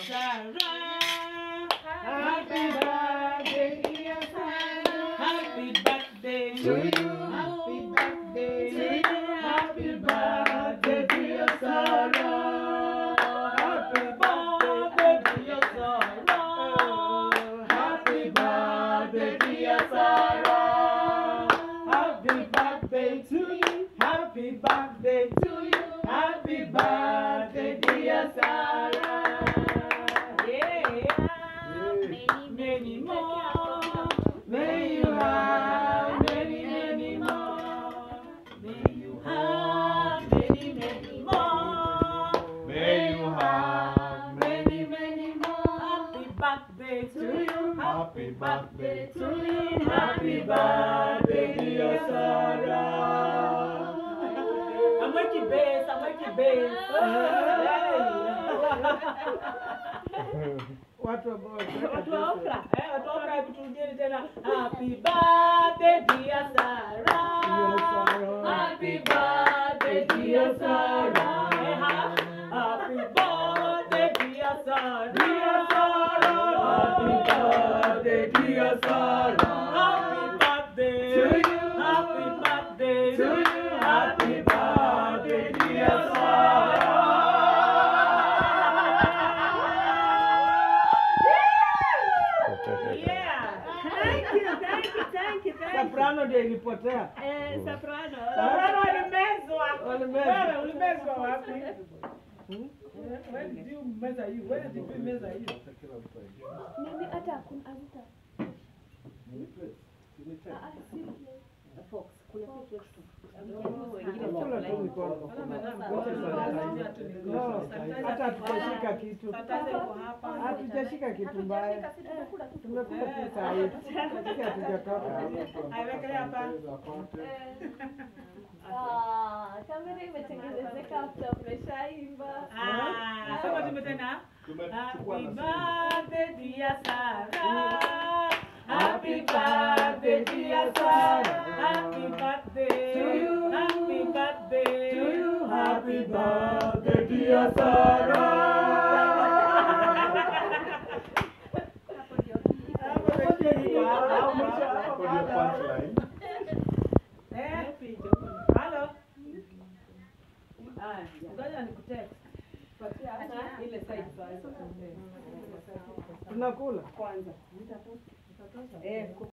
Sarah. Happy birthday, dear Sarah. Happy birthday to you. Happy birthday to you. Happy birthday, dear Sarah. Happy birthday, dear Sarah. Happy birthday, dear Sarah. Happy birthday to you. Happy birthday to you. Happy birthday, dear Sarah. Many more. May you have many, many more. May you have many, many more. May you have many, many more. Happy birthday to you. Happy birthday to you. Happy birthday, dear Sarah. I'm making bass. I'm making bass. Watu wa opera, watu wa opera kuturudieni tena. Happy birthday dear Sarah. Happy birthday dear Sarah. Happy birthday dear Sarah. Happy birthday dear Sarah. Happy birthday to you. Happy birthday to you. Happy birthday dear Sarah. Soprano ndio ilipotea. Soprano. Soprano alimezwa. Wewe ulimezwa wapi? Where did you measure you? Where did you measure you? Mimi hata hakuna azita. Fox kuna kitu extra. Hata tutashika kitu. Hatujashika kitu mbaya. Tumekula tu saa hii. Sisi hatujatoka. Aiwekelea hapa. Kamera imetengenezeka after umeshaimba. Sema tumetena. Happy birthday dear Sarah. Happy birthday dear Sarah. Happy birthday to you. Happy birthday to you. Happy birthday dear Sarah. Hello. Ngoja nikutext. Ile side tunakula kwanza.